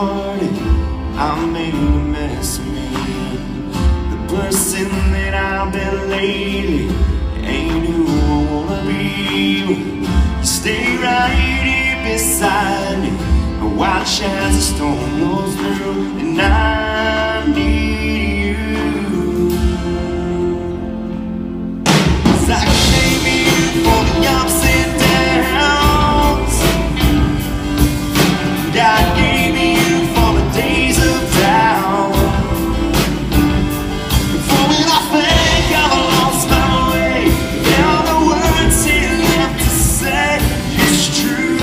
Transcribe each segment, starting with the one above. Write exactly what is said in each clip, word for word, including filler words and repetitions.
hearted, I made a mess of me. The person that I've been lately ain't who I wanna be. You stay right here beside me and watch as the storm rolls through, and I need you. 'Cause I came here for the ups and downs. God gave me you for the days of doubt. And for when I think I've lost my way, there are the words here left to say. It's true.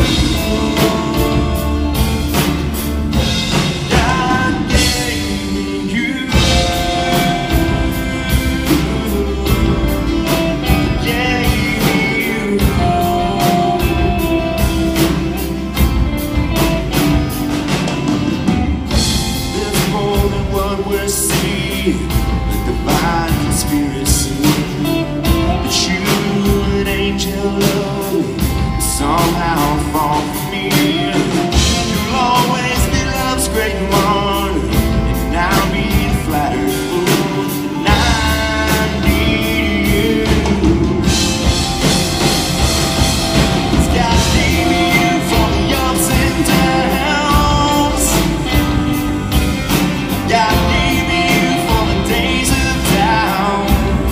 God gave me you. Gave me you. There's more than what we're seeing, a divine conspiracy. That you, an angel lovely, somehow fall for me. You'll always be love's great martyr, and I'll be the flattered fool. And I need you. 'Cause God gave me you for the ups and downs. God gave me you for the days of doubt.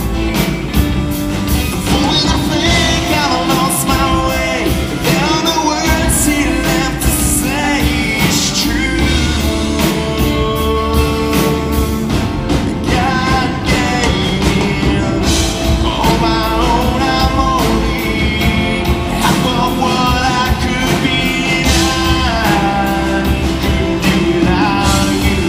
For when I think I've lost my way, there are no words here left to say. It's true. God gave me you. On my own, I'm only half of what I could be, and I couldn't do without you.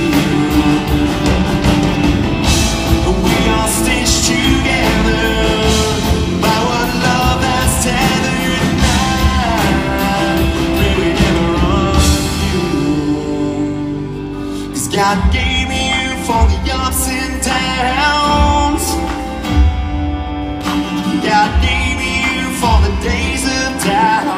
We are stitched together by what love has tethered, and I really never undue. 'Cause God gave me you for the ups and downs. God gave me you for the days of doubt.